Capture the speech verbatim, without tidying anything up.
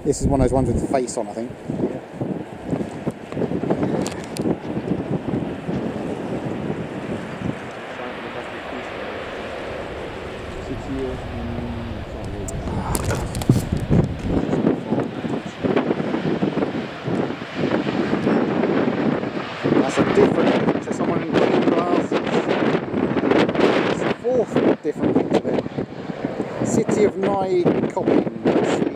This is one of those ones with the face on, I think. That's a different picture. Someone in green glasses. It's a fourth different picture there. City of Nykoping.